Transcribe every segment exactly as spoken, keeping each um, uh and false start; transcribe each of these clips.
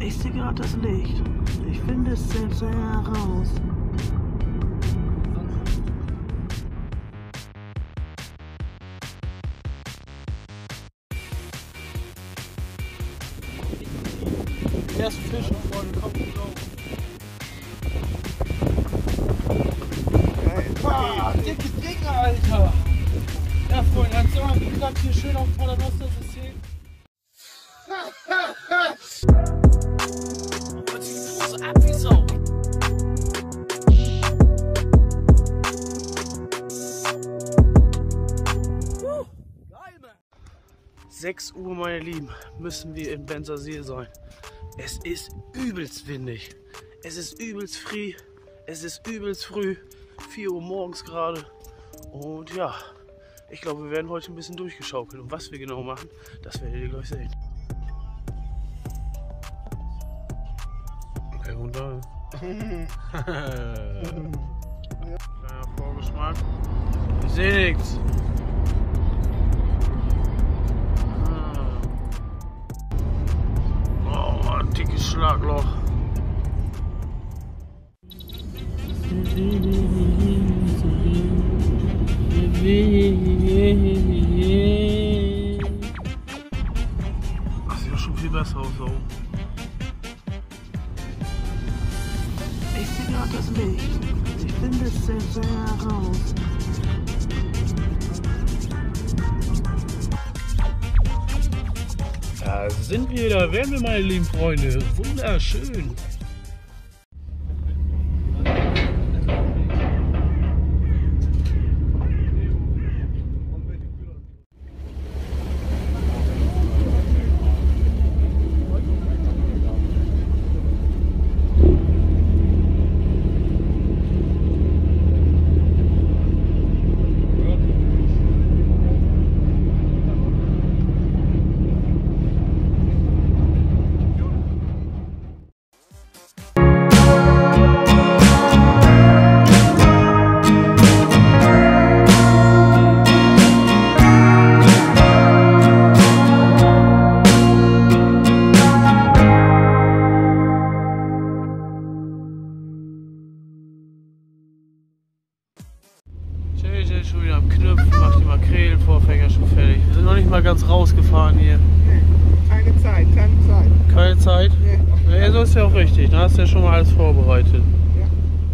Ich sehe gerade das Licht. Ich finde es selbst heraus. Erst Fischen, Freunde, kommt und laufen. Geil. Ah, dicke Dinge, Alter! Ja, Freunde, hat's immer wie gesagt hier schön auf Paternoster-System. sechs Uhr, meine Lieben, müssen wir in Bensersiel sein. Es ist übelst windig. Es ist übelst früh. Es ist übelst früh. vier Uhr morgens gerade. Und ja, ich glaube, wir werden heute ein bisschen durchgeschaukelt. Und was wir genau machen, das werdet ihr gleich sehen. Okay, runter. Kleiner Vorgeschmack. Ich sehe nichts. Oh, ein dickes Schlagloch. Das sieht ja schon viel besser aus. So. Ich sehe gerade das Licht. Ich finde es selbst heraus. Da sind wir, da wären wir, meine lieben Freunde. Wunderschön. J J schon wieder am Knüpfen, macht die Makrelenvorfänger schon fertig. Wir sind noch nicht mal ganz rausgefahren hier. Nee, keine Zeit, keine Zeit. Keine Zeit? Nee. Ja, so ist ja auch richtig. Da hast du ja schon mal alles vorbereitet. Ja.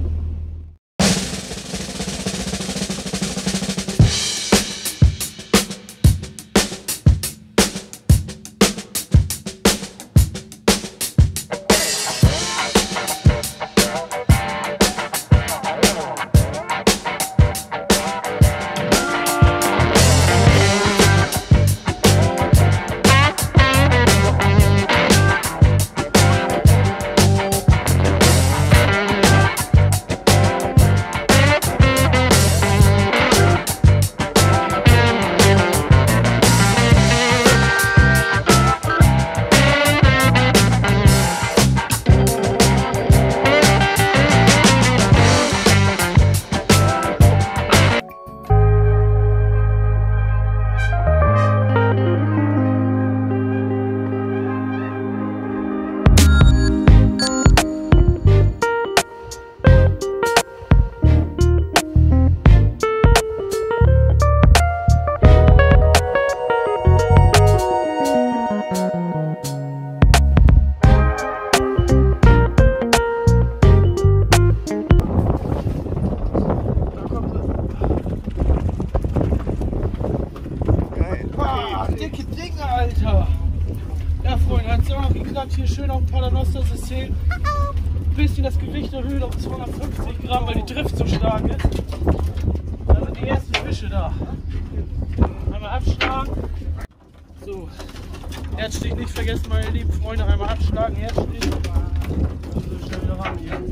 Dicke Dinge, Alter! Ja, Freunde, hat's immer wie gesagt hier schön auf dem Paternoster-System. Ein bisschen das Gewicht erhöht auf zweihundertfünfzig Gramm, weil die Drift so stark ist. Da sind die ersten Fische da. Einmal abschlagen. So, Herzstich nicht vergessen, meine lieben Freunde. Einmal abschlagen, Herzstich. So, schnell wieder ran hier.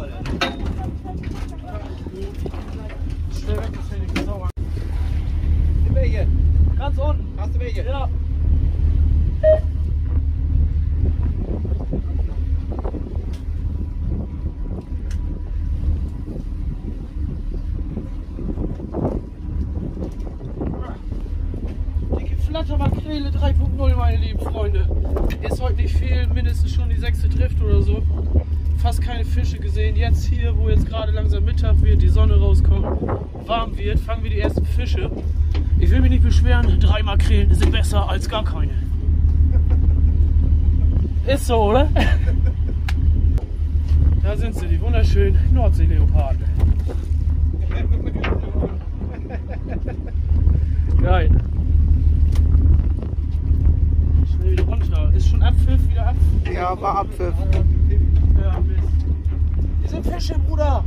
Schnell weg, das Handy ist sauer. Welche? Ganz unten. Hast du welche? Ja. Dicke Flattermakrele drei Punkt null, meine lieben Freunde. Ist heute nicht viel, mindestens schon die sechste keine Fische gesehen. Jetzt hier, wo jetzt gerade langsam Mittag wird, die Sonne rauskommt, warm wird, fangen wir die ersten Fische. Ich will mich nicht beschweren, drei Makrelen sind besser als gar keine. Ist so, oder? Da sind sie, die wunderschönen Nordseeleoparden. Geil. Schnell wieder runter. Ist schon Abpfiff, wieder ab? Ja, war Abpfiff. Ja, Mist. Hier sind Fische, Bruder.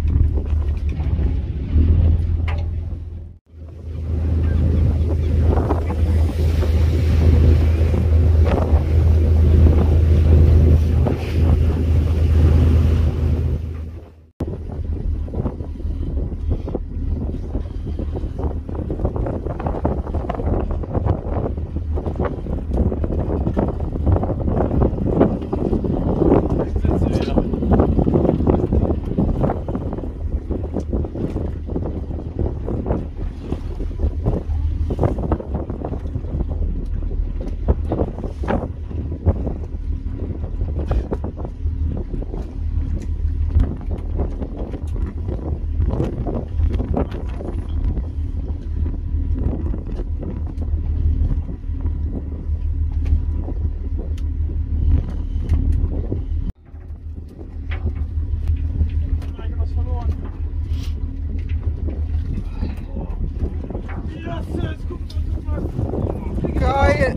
Geil!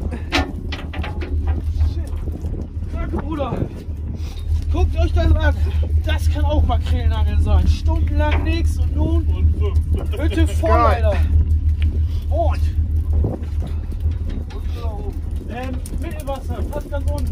Danke, Bruder. Guckt euch das an. Das kann auch Makrelenangeln sein. Stundenlang nichts und nun bitte voll, Alter. Und ähm, Mittelwasser, fast ganz unten.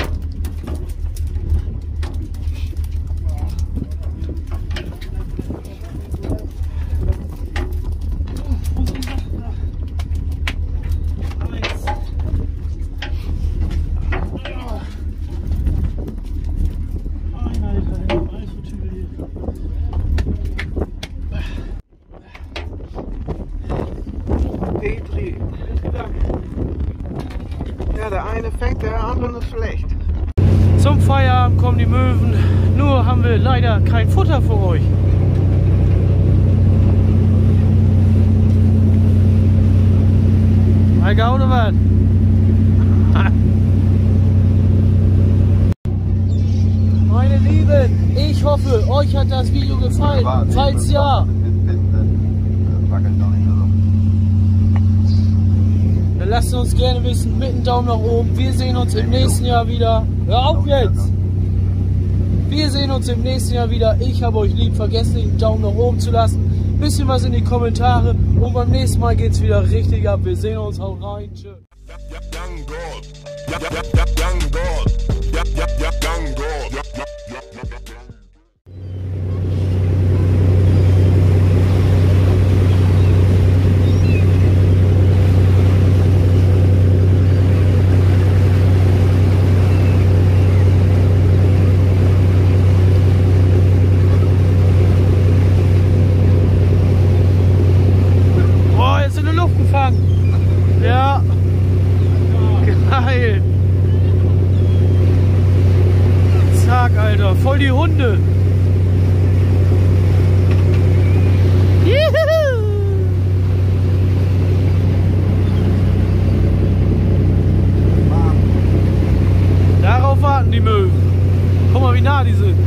Petri. Ja, der eine fängt, der andere ist schlecht. Zum Feierabend kommen die Möwen. Nur haben wir leider kein Futter für euch. Alter, oder was? Meine Lieben, ich hoffe, euch hat das Video gefallen. Falls ja, dann lasst uns gerne wissen mit einem Daumen nach oben. Wir sehen uns im nächsten Jahr wieder. Hör auf jetzt! Wir sehen uns im nächsten Jahr wieder. Ich habe euch lieb. Vergesst nicht, einen Daumen nach oben zu lassen. Bisschen was in die Kommentare. Und beim nächsten Mal geht es wieder richtig ab. Wir sehen uns. Haut rein. Tschüss. Ja, geil. Zack, Alter, voll die Hunde. Juhu. Darauf warten die Möwen. Guck mal, wie nah die sind.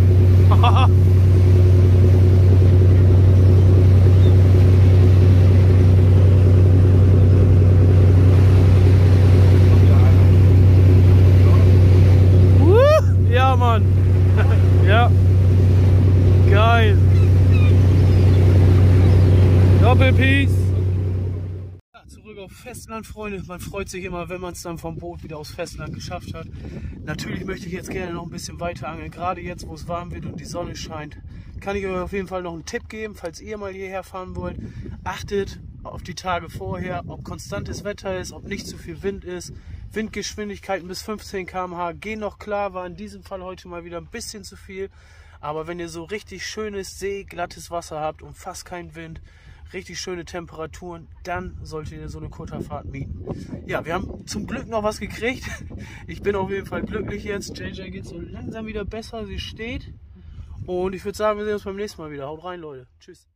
Ja, Mann. Ja. Geil. Doppelpiece. Ja, zurück auf Festland, Freunde. Man freut sich immer, wenn man es dann vom Boot wieder aufs Festland geschafft hat. Natürlich möchte ich jetzt gerne noch ein bisschen weiter angeln. Gerade jetzt, wo es warm wird und die Sonne scheint, kann ich euch auf jeden Fall noch einen Tipp geben, falls ihr mal hierher fahren wollt. Achtet auf die Tage vorher, ob konstantes Wetter ist, ob nicht zu viel Wind ist. Windgeschwindigkeiten bis fünfzehn Kilometer pro Stunde gehen noch klar, war in diesem Fall heute mal wieder ein bisschen zu viel. Aber wenn ihr so richtig schönes See, glattes Wasser habt und fast keinen Wind, richtig schöne Temperaturen, dann solltet ihr so eine Kutterfahrt mieten. Ja, wir haben zum Glück noch was gekriegt. Ich bin auf jeden Fall glücklich jetzt. J J geht so langsam wieder besser, sie steht. Und ich würde sagen, wir sehen uns beim nächsten Mal wieder. Haut rein, Leute. Tschüss.